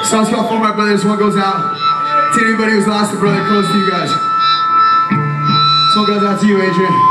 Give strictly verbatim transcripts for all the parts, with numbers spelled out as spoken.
Song's called For My Brother. This one goes out to anybody who's lost a brother close to you guys. This one goes out to you, Adrian.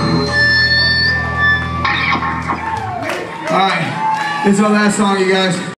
Alright, this is our last song, you guys.